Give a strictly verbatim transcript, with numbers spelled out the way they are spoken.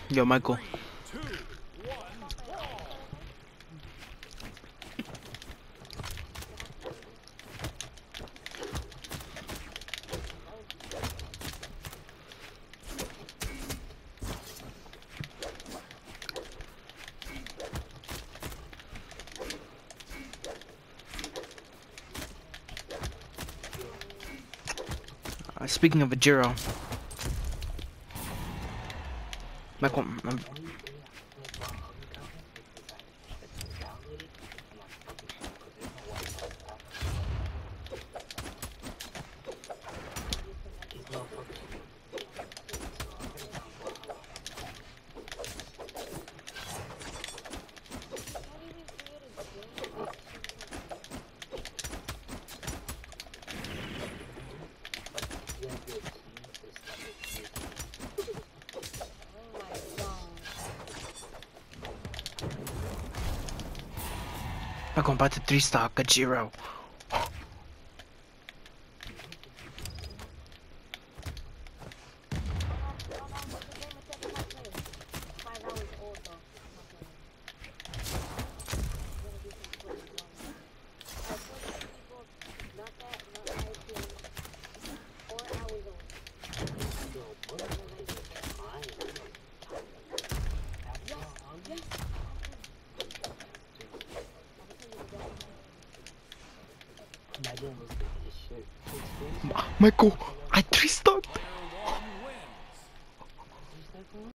Yo, Michael. Uh, speaking of a Jiro, Michael, um, Michael, I'm about to three stock a Jiro. Michael, I three stocked.